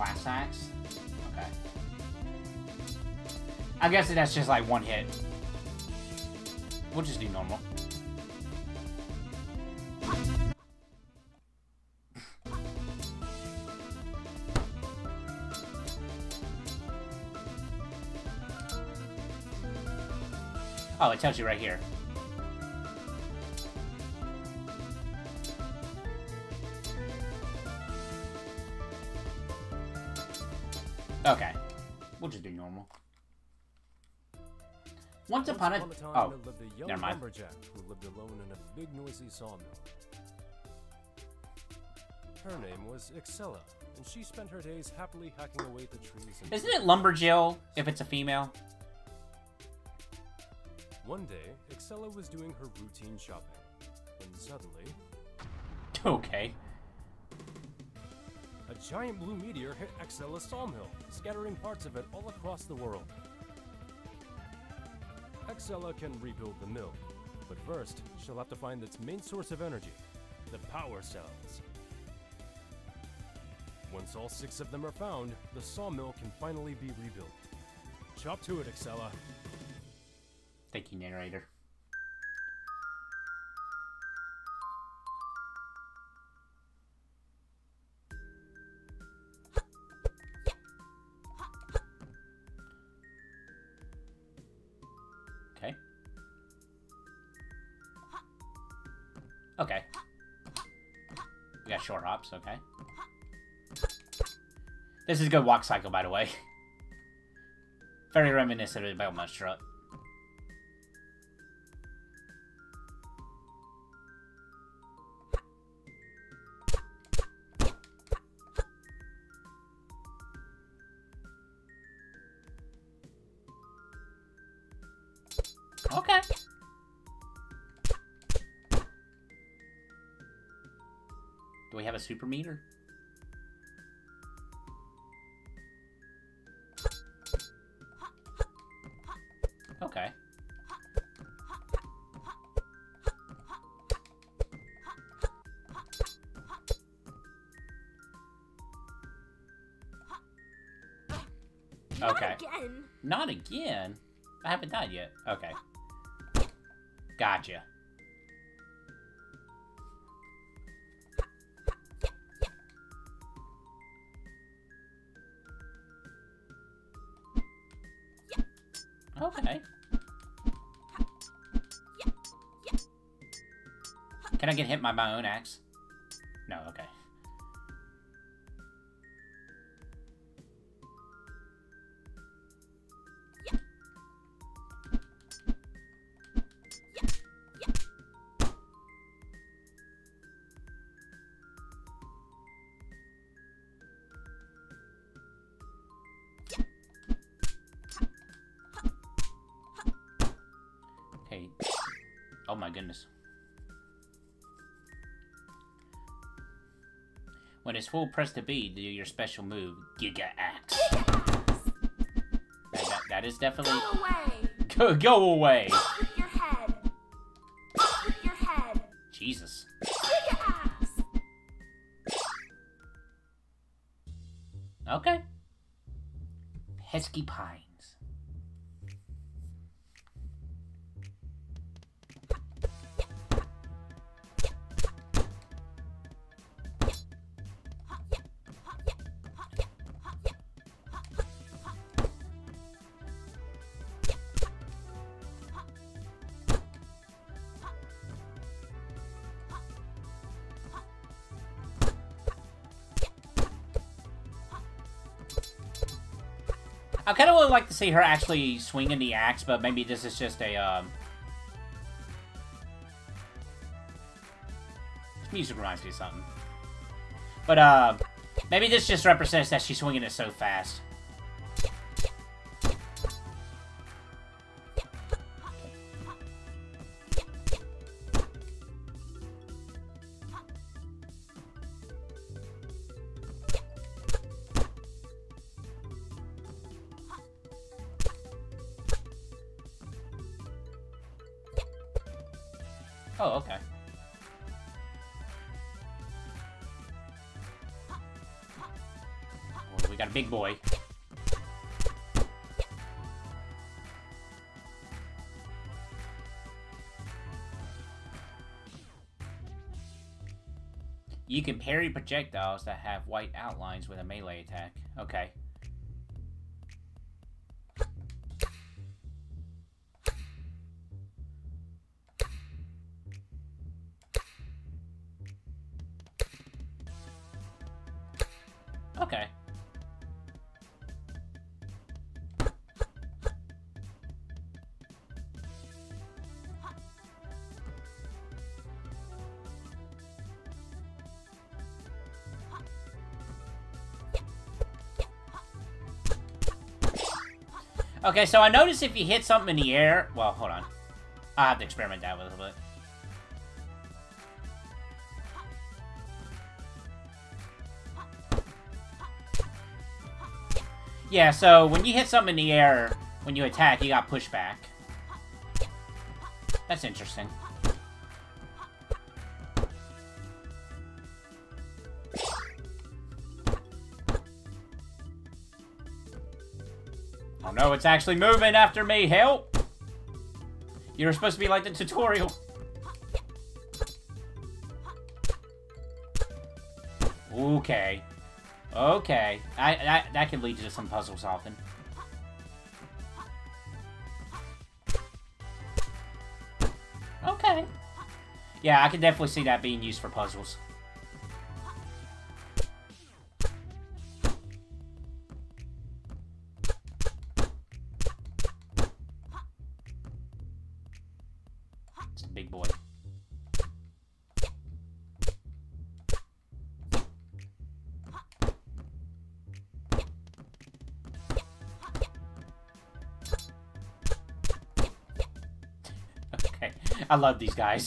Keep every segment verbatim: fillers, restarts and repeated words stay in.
class axe. Okay. I guess that's just like one hit. We'll just do normal. Oh, it tells you right here. Okay. We'll just do normal. Once upon a... Once upon a time, oh, there lived a young never mind. lumberjack who lived alone in a big noisy sawmill. Her name was Excella, and she spent her days happily hacking away at the trees. And Isn't it Lumberjill if it's a female? one day, Excella was doing her routine shopping, when suddenly, Okay. a giant blue meteor hit Excella's sawmill, scattering parts of it all across the world. Excella can rebuild the mill, but first, she'll have to find its main source of energy, the power cells. Once all six of them are found, the sawmill can finally be rebuilt. Chop to it, Excella. Thank you, narrator. Okay. Okay. We got short hops, okay. This is a good walk cycle, by the way. Very reminiscent of the Belmont strut. Okay. Do we have a super meter? Okay. Not Okay. again. Not again? I haven't died yet. Okay. Gotcha. Okay. Can I get hit by my own axe? No, okay. Okay. Oh my goodness. When it's full press to B, do your special move, Giga Axe. Giga-axe. That, that, that is definitely... Go away. Go, go away! With your head. With your head. Jesus. Giga-axe. Okay. Pesky Pines. I kind of would like to see her actually swinging the axe, but maybe this is just a, um... This music reminds me of something. But, uh... maybe this just represents that she's swinging it so fast. Oh, okay. Well, we got got a big boy. You can parry projectiles that have white outlines with a melee attack. Okay. Okay. Okay, so I noticed if you hit something in the air... Well, hold on. I'll have to experiment that with a little bit. Yeah, so when you hit something in the air, when you attack, you got pushback. That's interesting. Oh no, it's actually moving after me. Help! You were supposed to be like the tutorial. Okay. Okay. I, I that could lead to some puzzle solving. Okay. Yeah, I can definitely see that being used for puzzles. It's a big boy. Okay, I love these guys.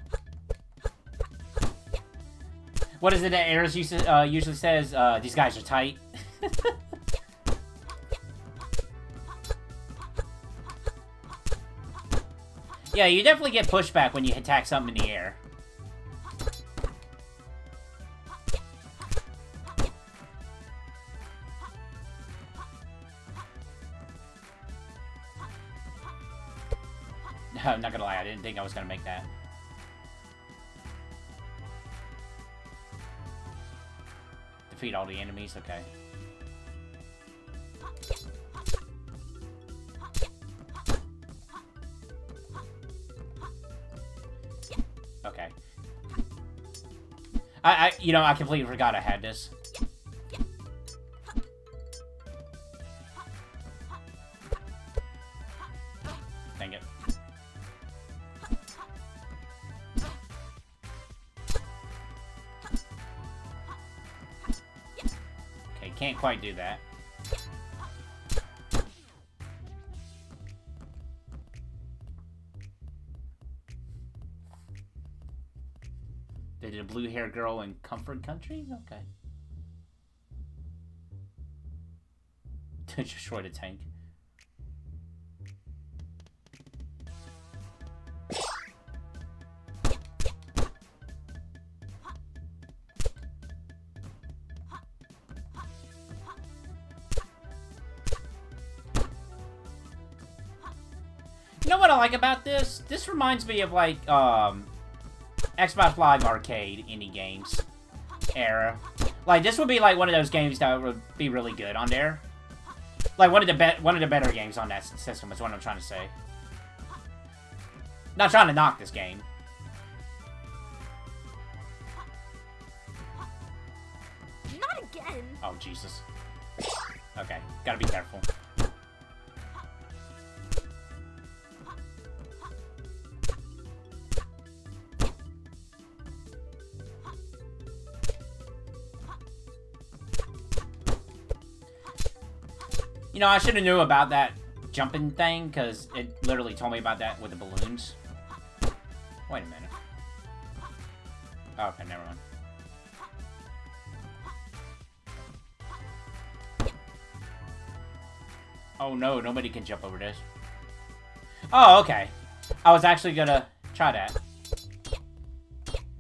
What is it that Ares usually, uh, usually says? Uh, these guys are tight. Yeah, you definitely get pushback when you attack something in the air. I'm not gonna lie, I didn't think I was gonna make that. Defeat all the enemies, okay. Okay. I, I, you know, I completely forgot I had this. Dang it. Okay, can't quite do that. They did a blue-haired girl in Comfort Country? Okay. To destroy the tank. You know what I like about this? This reminds me of, like, um... Xbox Live Arcade indie games era. Like, this would be like one of those games that would be really good on there. Like one of the be one of the better games on that system is what I'm trying to say. Not trying to knock this game. Not again. Oh Jesus. Okay, gotta be careful. You know, I should have knew about that jumping thing, because it literally told me about that with the balloons. Wait a minute. Oh, okay, never mind. Oh no, nobody can jump over this. Oh, okay. I was actually gonna try that.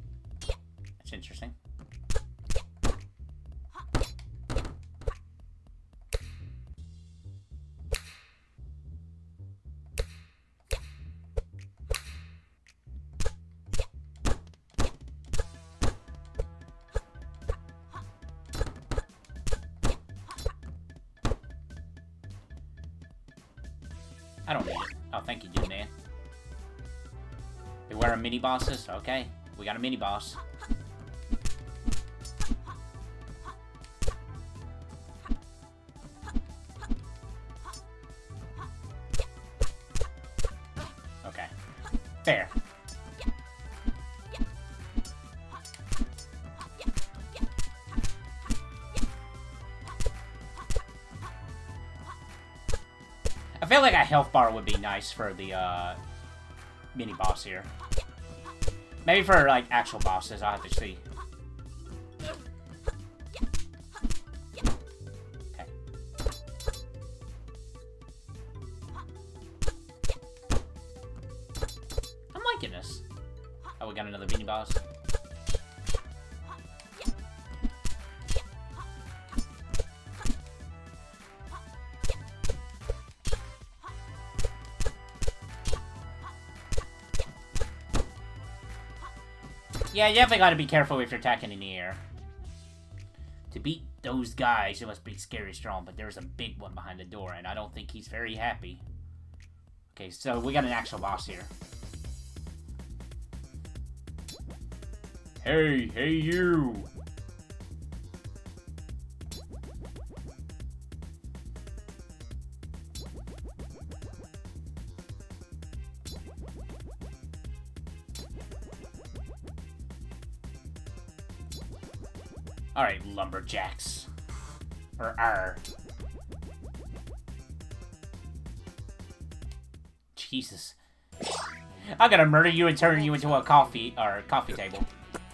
That's interesting. I don't need it. Oh, thank you, dude, man. Beware of mini bosses? Okay. We got a mini boss. Okay. Fair. I feel like a health bar would be nice for the, uh, mini boss here. Maybe for, like, actual bosses, I'll have to see. Okay. I'm liking this. Oh, we got another mini boss. Yeah, you definitely gotta be careful if you're attacking in the air. To beat those guys, you must be scary strong, but there's a big one behind the door, and I don't think he's very happy. Okay, so we got an actual boss here. Hey, hey you! Alright, lumberjacks. Or R. Jesus. I'm gonna murder you and turn you into a coffee, or coffee table.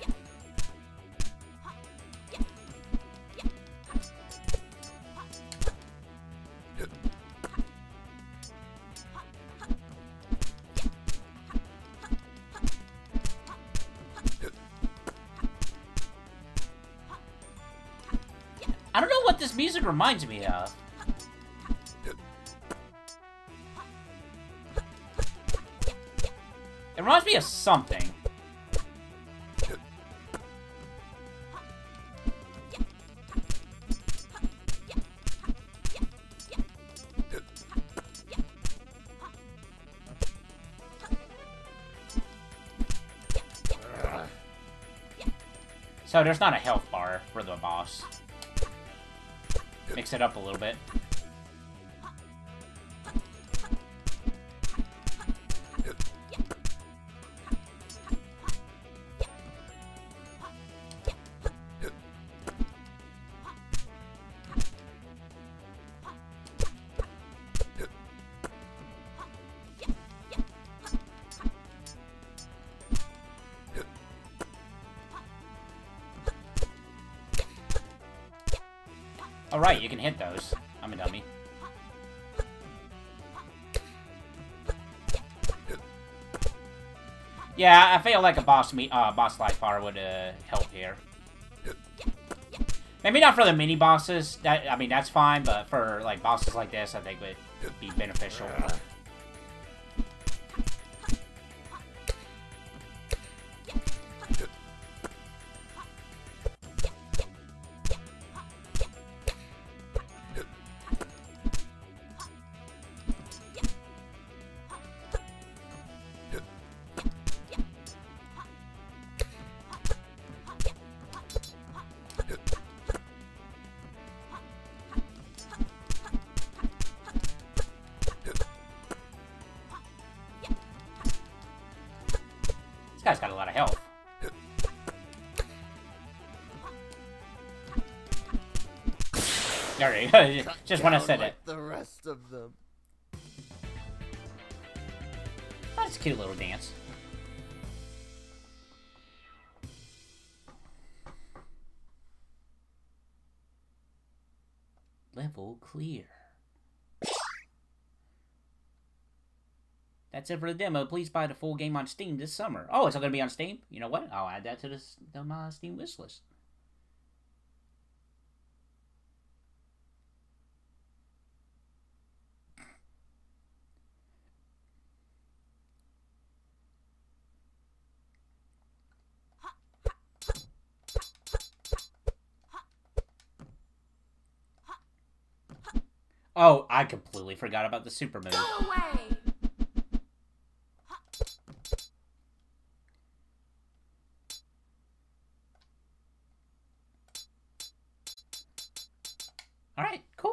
I don't know what this music reminds me of. It reminds me of something. So there's not a health bar for the boss. Mix it up a little bit. Alright, you can hit those. I'm a dummy. Yeah, I feel like a boss me uh, boss life bar would uh, help here. Maybe not for the mini bosses. That I mean, that's fine, but for like bosses like this, I think would be beneficial. This guy's got a lot of health. There you go. Just when I said like it. The rest of them. That's a cute little dance. Level clear. That's it for the demo. Please buy the full game on Steam this summer. Oh, it's not going to be on Steam? You know what? I'll add that to this, to my Steam wishlist. Oh, I completely forgot about the super move. Go away. Alright, cool.